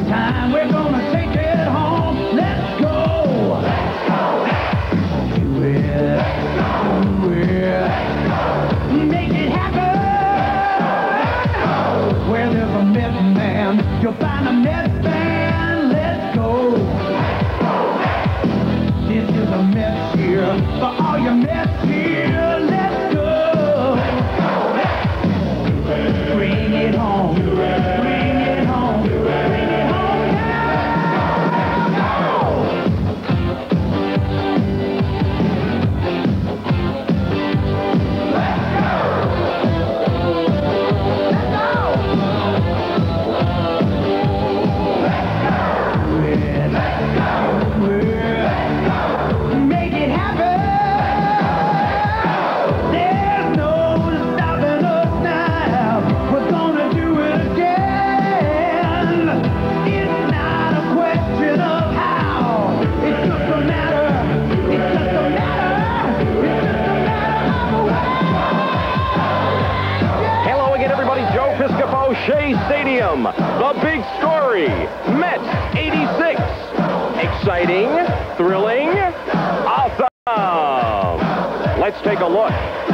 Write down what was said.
time. We're gonna take it home. Let's go. Do it. Do it. Make it happen. Where there's a Mets man, you'll find a Mets fan. Let's go. This is a Mets here for all your Mets here. Let's go. Bring it home. Bring it home. Bring it home now. Let's go. Let's go. Let's go. Make it happen. There's no stopping us now. We're gonna do it again. It's not a question of how. It's just a matter. It's just a matter. It's just a matter of when. Hello again, everybody. Joe Piscopo, Shea Stadium. The big story, METS 86. Exciting, thrilling, awesome. Let's take a look